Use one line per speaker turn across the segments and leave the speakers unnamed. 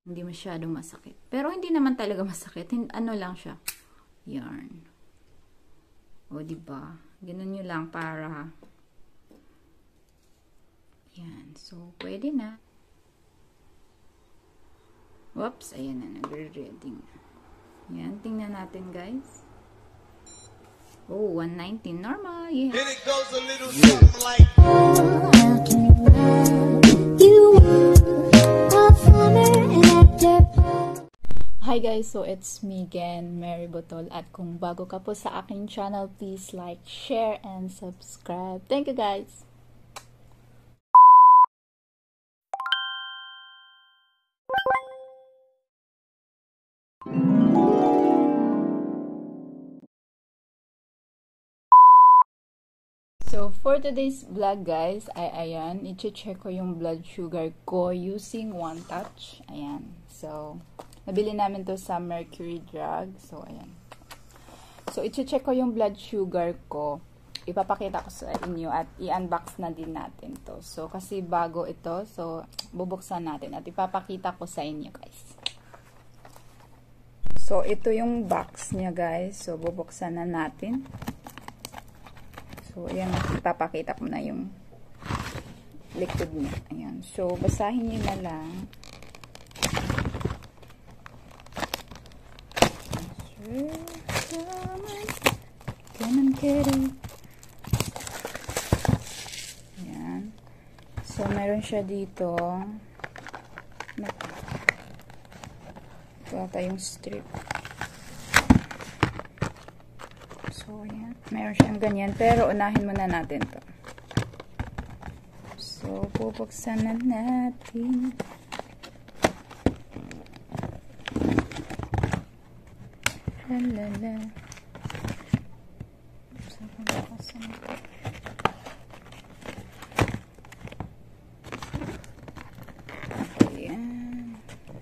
Hindi masyadong masakit. Pero hindi naman talaga masakit. Ano lang siya. Yarn. O, diba? Ganun nyo lang para yan. So, pwede na. Whoops. Ayan na. Nagre-reading na. Yan. Tingnan natin, guys. Oh, 119. Normal. Yeah.
Then it goes a little something like
Hi guys, so it's me again, Mary Botol, at kung bago ka po sa aking channel, please like, share, and subscribe. Thank you guys! So, for today's vlog guys, ay ayan, i-check ko yung blood sugar ko using One Touch. Ayan, so nabili namin to sa Mercury Drug. So, ayan. So, i-check ko yung blood sugar ko. Ipapakita ko sa inyo at i-unbox na din natin to. So, kasi bago ito. So, bubuksan natin at ipapakita ko sa inyo guys. So, ito yung box niya guys. So, bubuksan na natin. So, ayan. Ipapakita ko na yung liquid niya. Ayan. So, basahin niyo na lang. Ayan. So, meron siya dito. Ito ata yung strip. So, ayan. Meron siyang ganyan. Pero, unahin muna natin to. So, bubuksan na natin. Lalala. Ayan.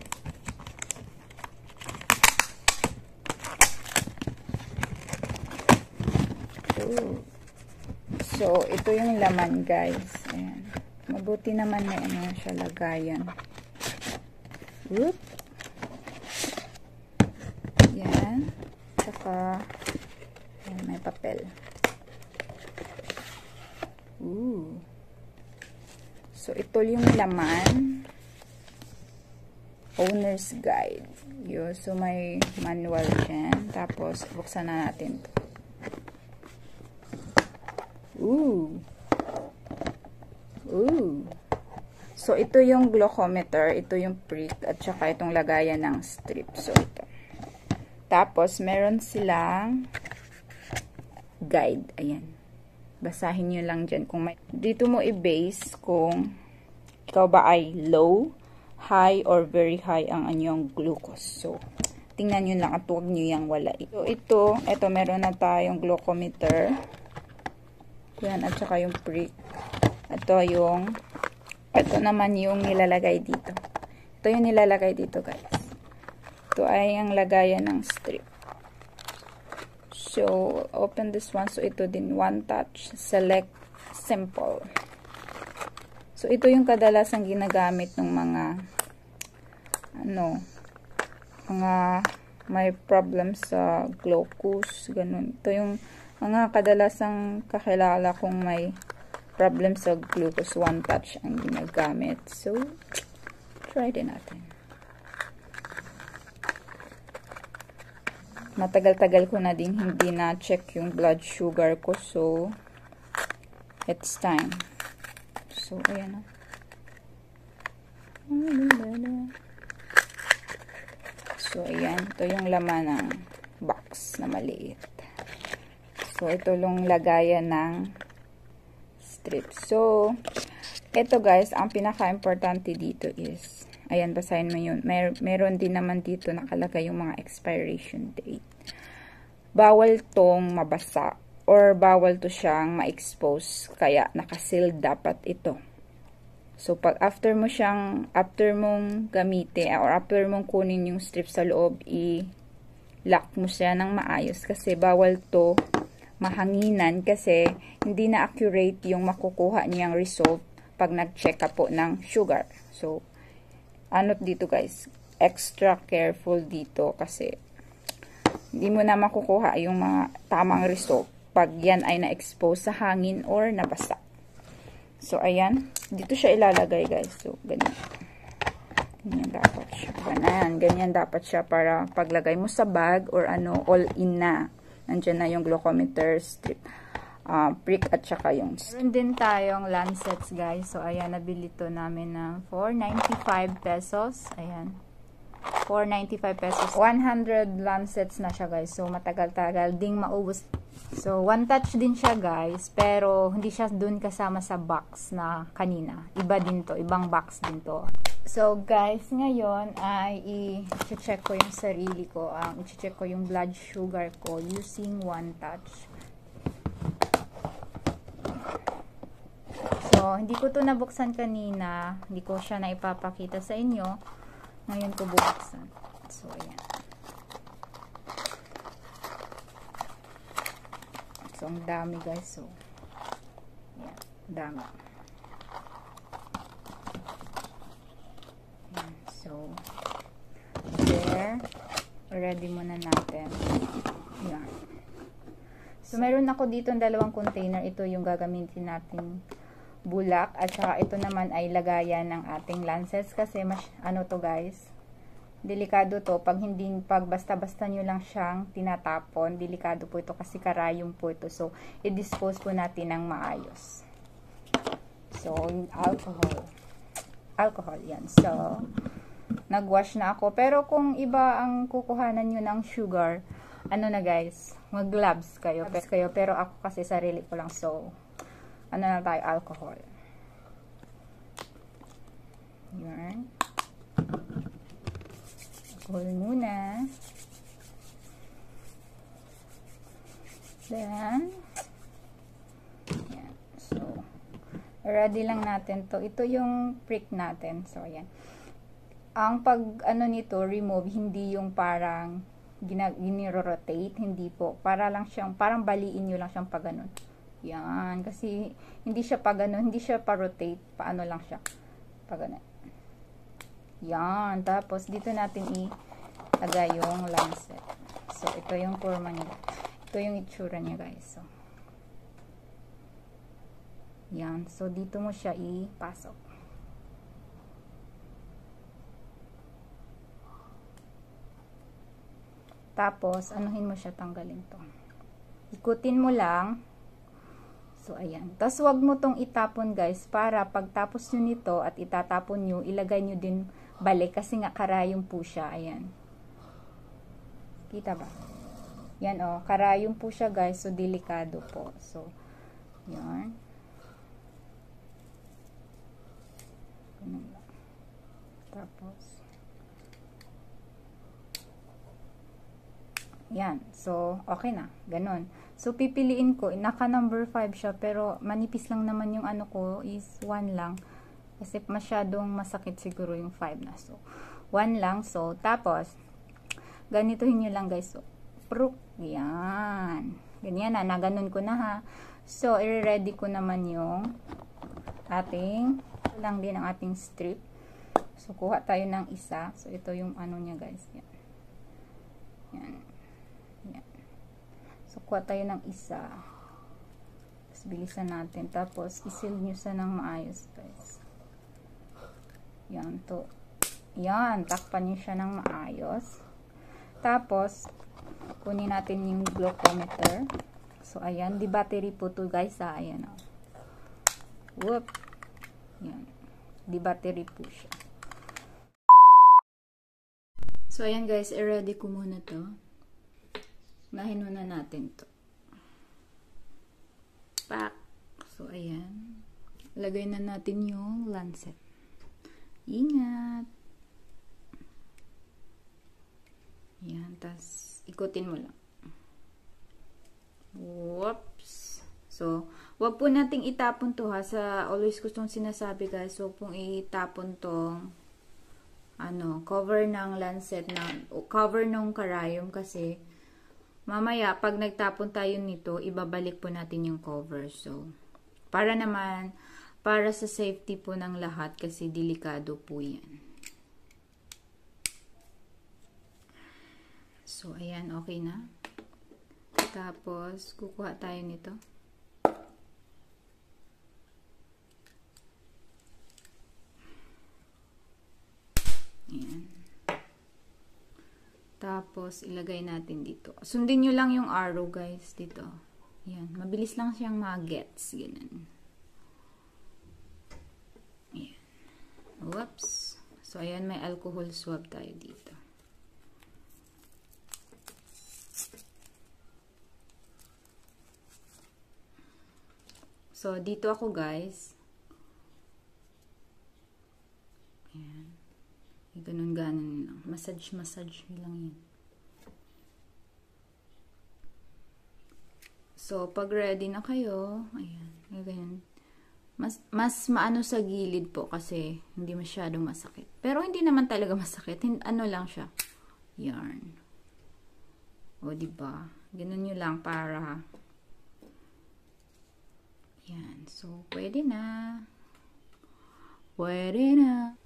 So, ito yung laman guys. Ayan. Mabuti naman may ano siya lagayan. Whoop. Yan. Saka, ayan, may papel. Ooh. So, ito yung laman. Owner's Guide. Yun. So, may manual dyan. Tapos, buksan na natin to. Ooh. Ooh. So, ito yung glucometer. Ito yung prick. At saka itong lagayan ng strip. So, ito. Tapos, meron silang guide. Ayan. Basahin nyo lang dyan. Kung may, dito mo i-base kung ikaw ba ay low, high, or very high ang anyong glucose. So, tingnan nyo lang at huwag nyo yung wala. So, ito meron na tayong glucometer. Yan, at saka yung prick. Ito naman yung nilalagay dito. Ito yung nilalagay dito, guys. Ito ay ang lagayan ng strip. So, open this one. So, ito din, One Touch, Select, Simple. So, ito yung kadalasang ginagamit ng mga, mga may problems sa glucose, ganun. Ito yung mga kadalasang kakilala kung may problem sa glucose, One Touch ang ginagamit. So, try din natin. Matagal-tagal ko na din hindi na-check yung blood sugar ko. So, it's time. So, ayan na. So, ayan. Ito yung laman ng box na maliit. So, ito yung lagayan ng strip. So, ito guys, ang pinaka-importante dito is, ayan, basahin mo yun. Meron din naman dito nakalagay yung mga expiration date. Bawal tong mabasa or bawal to siyang ma-expose. Kaya, nakaseal dapat ito. So, pag after mong gamitin or after mong kunin yung strip sa loob, i-lock mo siya ng maayos kasi bawal to mahanginan kasi hindi na accurate yung makukuha niyang result pag nag-check ka po ng sugar. So, ano dito guys, extra careful dito kasi hindi mo na makukuha yung mga tamang result pag yan ay na-expose sa hangin or nabasa. So, ayan. Dito siya ilalagay, guys. So, ganyan. Ganyan dapat siya. Ganyan dapat siya para paglagay mo sa bag or ano, all in na. Nandiyan na yung glucometer strip. Prick at saka yung meron din tayong lancets, guys. So, ayan, nabili to namin ng 495 pesos. Ayan. 495 pesos. 100 lancets na siya, guys. So, matagal-tagal ding maubos. So, one touch din siya, guys. Pero, hindi siya dun kasama sa box na kanina. Iba din to. Ibang box din to. So, guys, ngayon ay i-check ko yung sarili ko. I-check ko yung blood sugar ko using one touch. So, hindi ko to nabuksan kanina. Hindi ko siya na ipapakita sa inyo. Ngayon ko bubuksan. So, ayan. So, ang dami, guys. So, ayan. Dami. Ayan. So, there. Ready muna natin. Ayan. So, meron ako dito ng dalawang container. Ito yung gagamitin natin bulak at saka ito naman ay lagayan ng ating lancets kasi ano to, guys, delikado to pag basta-basta nyo lang siyang tinatapon. Delikado po ito kasi karayom po ito. So, i-dispose po natin ng maayos. So, alcohol yan. So, nagwash na ako. Pero kung iba ang kukuhanan nyo ng sugar, ano na, guys, mag-gloves kayo. Pero ako kasi sarili ko lang. So, ano na tayo, alcohol. Yan. Alcohol muna. Then, yan. So, ready lang natin to. Ito yung prick natin. So, ayan. Ang ano nito, remove, hindi yung parang giniro-rotate. Hindi po. Para lang siyang, parang baliin nyo lang siyang pag ganun. Yan. Kasi, hindi siya pag ano, hindi siya pa-rotate. Paano lang siya. Pag ano. Yan. Tapos, dito natin ilagay yung lancet. So, ito yung forma niya. Ito yung itsura niya, guys. So, yan. So, dito mo siya ipasok. Tapos, anuhin mo siya, tanggalin to. Ikutin mo lang. So, ayan. Tapos, wag mo tong itapon, guys, para pagtapos nyo nito at itatapon nyo, ilagay nyo din balik kasi nga karayom po siya. Ayan. Kita ba? Yan, oh. Karayom po siya, guys. So, delikado po. So, yan. Tapos, yan. So, okay na. Ganon. So, pipiliin ko. Naka number 5 siya. Pero, manipis lang naman yung ano ko is 1 lang. Kasi masyadong masakit siguro yung 5 na. So, 1 lang. So, tapos, ganitohin nyo lang, guys. So, pruk. Yan. Ganyan na. Naganon ko na, ha. So, i-ready ko naman yung ating, lang din ang ating strip. So, kuha tayo ng isa. So, ito yung ano niya, guys. Yan. Yan. Yan. So, kuha tayo ng isa. Tapos, bilisan natin. Tapos, isil nyo sa ng maayos, guys. Yan, to. Yan, takpan nyo siya ng maayos. Tapos, kunin natin yung glucometer. So, ayan. Di battery po to, guys, ha. Ayan, o. Whoop. Yan. Di battery po siya. So, ayan, guys. I-ready ko muna to. Unahin muna natin to. Pak. So, ayan. Lagay na natin yung lancet. Ingat. Yan. Tas, ikutin mo lang. Whoops. So, wag po nating itapon to, ha. Sa, always gustong sinasabi, guys. Wag pong itapon tong cover ng lancet, cover ng karayom kasi mamaya, pag nagtapon tayo nito, ibabalik po natin yung cover. So, para naman, para sa safety po ng lahat kasi delikado po yan. So, ayan, okay na. Tapos, kukuha tayo nito. Ayan. Tapos, ilagay natin dito. Sundin nyo lang yung arrow, guys, dito. Ayan. Mabilis lang siyang magets. Ganun. Ayan. Whoops. So, ayan, may alcohol swab tayo dito. So, dito ako, guys. Ayan. Ganun-ganon lang. Massage lang yan. So, pag ready na kayo, ayan, ganyan. Mas maano sa gilid po kasi hindi masyadong masakit. Pero hindi naman talaga masakit. Ano lang siya. Yarn. O, diba? Ganun nyo lang para yan. So, pwede na. Pwede na.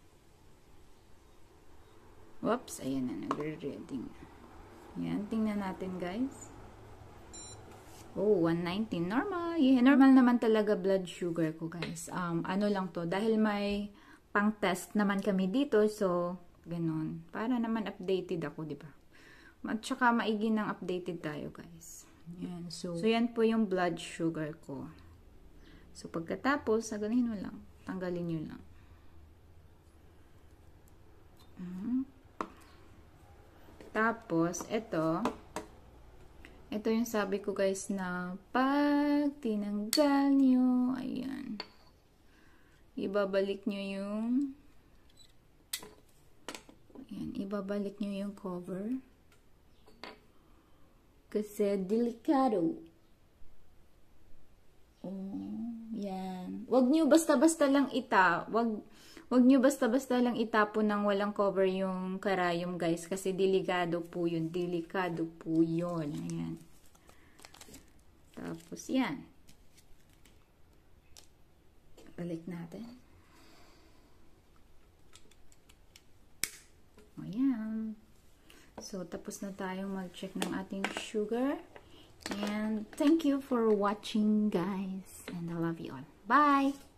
Whoops. Ayan na. Nagre-reading na. Yan. Tingnan natin, guys. Oh, 119. Normal. Yeah, normal naman talaga blood sugar ko, guys. Ano lang to. Dahil may pang-test naman kami dito. So, ganun. Para naman updated ako, diba? At saka maigi ng updated tayo, guys. Yan. So, yan po yung blood sugar ko. So, pagkatapos, sagalin mo lang. Tanggalin nyo lang. Tapos, ito yung sabi ko, guys, na pag tinanggal nyo, ayan, ibabalik nyo yung, ayan, ibabalik nyo yung cover. Kasi delikado. Oh, yan. Wag nyo basta-basta lang wag nyo basta-basta lang itapon ng walang cover yung karayom, guys. Kasi delikado po yun. Delikado po yun. Ayan. Tapos, yan. Balik natin. Ayan. So, tapos na tayong mag-check ng ating sugar. And thank you for watching, guys. And I love you all. Bye!